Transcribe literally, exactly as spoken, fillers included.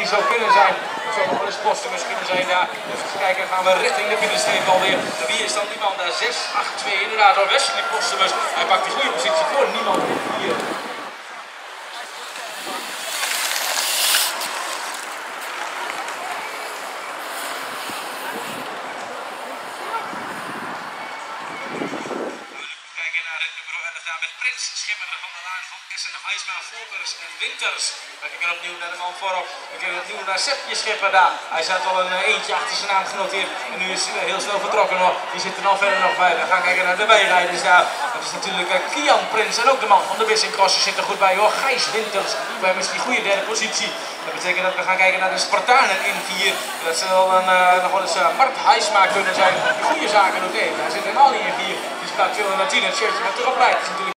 die zou kunnen zijn. Dat zou nog wel eens Postumus kunnen zijn daar. Dus even kijken, gaan we richting de binnenstreep alweer. En wie is dan die man daar? zes acht twee inderdaad, door Wesley Postumus. Hij pakt die goede positie voor niemand hier. Met Prins, Schipper van der Laan, Van Essen, Heisma, Volkers en Winters. We kijken opnieuw naar de man voorop. We kijken opnieuw naar Sepje Schipper daar. Hij zat al een eentje achter zijn naam genoteerd. En nu is hij heel snel vertrokken nog. Die zit er nog verder nog bij. We gaan kijken naar de bijrijders daar. Dat is natuurlijk uh, Kian Prins en ook de man van de Wissing Crossen zit er goed bij hoor. Gijs Winters. Voor hem is die goede derde positie. Dat betekent dat we gaan kijken naar de Spartanen in vier. Dat zal een, uh, nog wel eens uh, Mart Heisma kunnen zijn. Die goede zaken doet. Nee, hij zit helemaal niet in vier. Die staat veel in Martina, het shirtje met erop lijkt.